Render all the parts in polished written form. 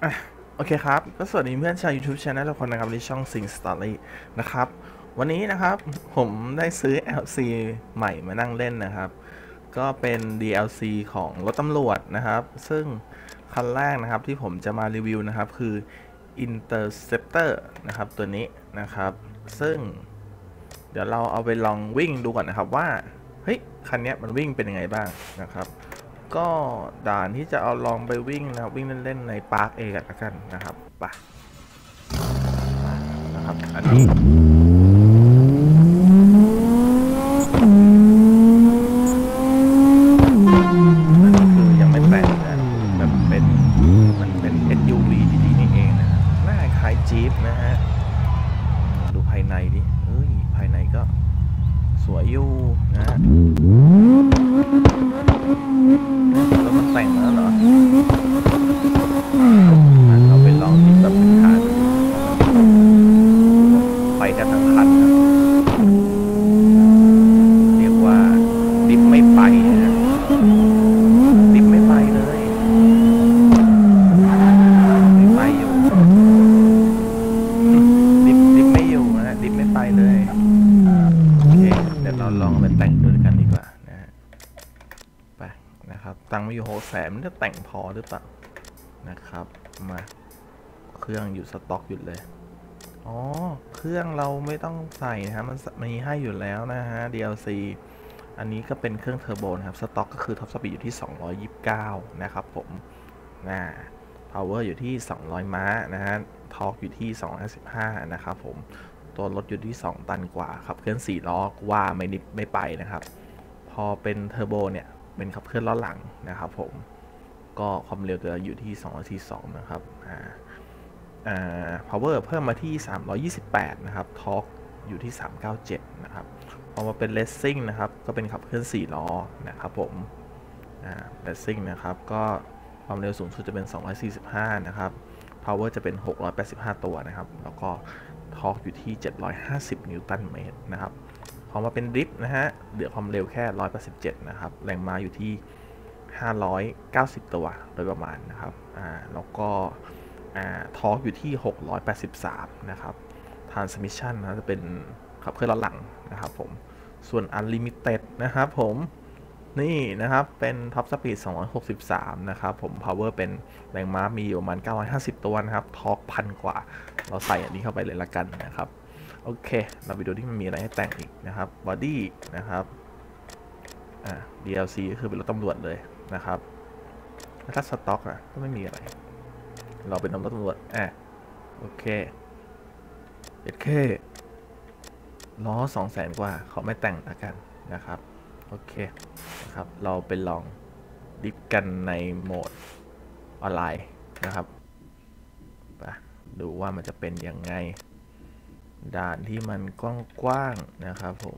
อ่ะโอเคครับก็สวัสดีเพื่อนชาว YouTube Channel ทุกคนนะครับในช่อง Sing Story นะครับวันนี้นะครับผมได้ซื้อ LC ใหม่มานั่งเล่นนะครับก็เป็น DLC ของรถตำรวจนะครับซึ่งคันแรกนะครับที่ผมจะมารีวิวนะครับคือ Interceptor นะครับตัวนี้นะครับซึ่งเดี๋ยวเราเอาไปลองวิ่งดูก่อนนะครับว่าเฮ้ยคันนี้มันวิ่งเป็นยังไงบ้างนะครับก็ด่านที่จะเอาลองไปวิ่งนะครับวิ่งเล่นๆในปาร์คเอกันนะครับไปนะครับอันนี้คือยังไม่แต่งนะมันเป็น SUV ดีๆนี่เองนะหน้าคล้ายจี๊ปนะฮะดูภายในดิเฮ้ยภายในก็สวยอยู่นะแล้วมันแต่งแล้วเหรอเราไปลองที่แบบเป็นฐานไปกันทั้งคันนะเรียกว่าดิฟไม่ไปนะดิฟไม่ไปเลยไม่ไปอยู่ดิฟไม่อยู่นะดิฟไม่ไปเลยโอเคเดี๋ยวเราลองไปแต่งด้วยกันดีกว่านะฮะไปนะครับตังค์มาอยู่600,000มันจะแต่งพอหรือเปล่านะครับมาเครื่องอยู่สต็อกอยู่เลยอ๋อเครื่องเราไม่ต้องใส่นะฮะมันมีให้อยู่แล้วนะฮะ DLC อันนี้ก็เป็นเครื่องเทอร์โบนะครับสต็อกก็คือท็อปสปีดอยู่ที่229นะครับผมpower อยู่ที่200ม้านะฮะทอร์กอยู่ที่215นะครับผมตัวรถอยู่ที่2ตันกว่าขับเคลื่อน4ล้อว่าไม่ไปนะครับพอเป็นเทอร์โบเนี่ยเป็นขับเคลื่อนล้อหลังนะครับผมก็ความเร็วจะอยู่ที่242นะครับpower เพิ่มมาที่328นะครับทอร์กอยู่ที่397นะครับพอมาเป็น racing นะครับก็เป็นขับเคลื่อน4ล้อนะครับผมracing นะครับก็ความเร็วสูงสุดจะเป็น245นะครับ power จะเป็น685ตัวนะครับแล้วก็ทอร์กอยู่ที่750นิวตันเมตรนะครับพอมาเป็นดริฟต์นะฮะเหลือความเร็วแค่187นะครับแรงม้าอยู่ที่590ตัวโดยประมาณนะครับแล้วก็ทอร์กอยู่ที่683นะครับTransmission นะจะเป็นขับเคลื่อนล้อหลังนะครับผมส่วน Unlimited นะครับผมนี่นะครับเป็นท็อปสปีด263นะครับผม power เป็นแรงม้ามีอยู่ประมาณ950ตัวนะครับทอร์ก1,000กว่าเราใส่อันนี้เข้าไปเลยละกันนะครับโอเคเราไปดูที่มันมีอะไรให้แต่งอีกนะครับ body นะครับ DLC ก็คือเป็นรถตำรวจเลยนะครับถ้าสต็อกก็ไม่มีอะไรเราเป็นรถตำรวจโอเคล้อ200,000 กว่าเขาไม่แต่งละกันนะครับโอเคนะครับเราไปลองดิฟกันในโหมดออนไลน์นะครับไปดูว่ามันจะเป็นยังไงด่านที่มันกว้างๆนะครับผม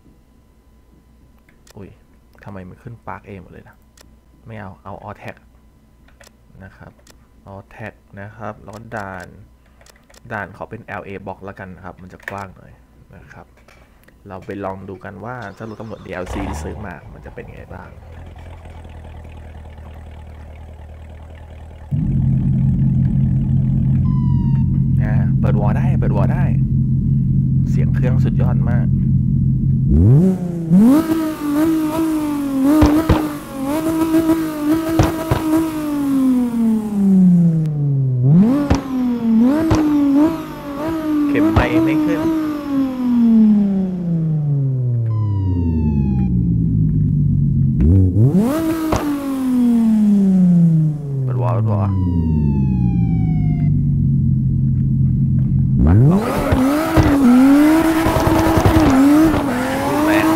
อุ้ยทำไมมันขึ้นปาร์คเองหมดเลยนะไม่เอาออแท็กนะครับออแท็กนะครับแล้วด่านขอเป็น LA บล็อกแล้วกันนะครับมันจะกว้างหน่อยนะครับเราไปลองดูกันว่าเจ้ารถตำรวจ DLC ที่ซื้อมามันจะเป็นยังไงบ้างเปิดวอลได้เสียงเครื่องสุดยอดมากเข็มไมค์ไม่ขึ้นเปิดวอลมาลองไปดูกันแรง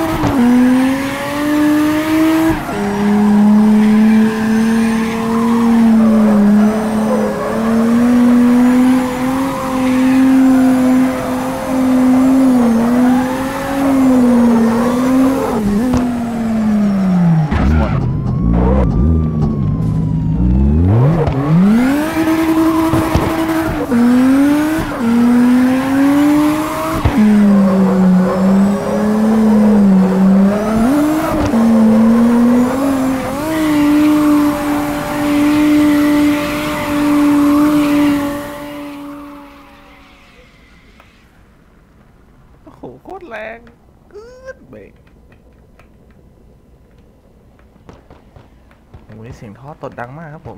โอ้ยเสียงท่อตดดังมากครับผม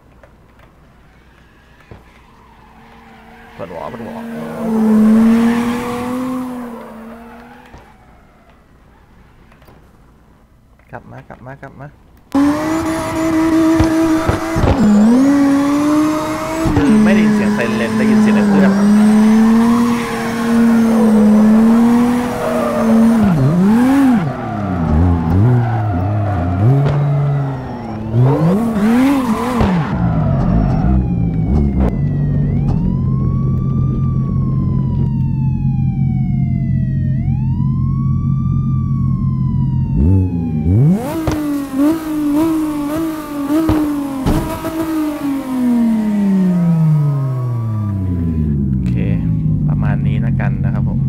เปิดวอกลับมาคือไม่ได้ยินเสียงไซเรนได้ยินเสียงเครื่องประมาณนี้นะกันนะครับผม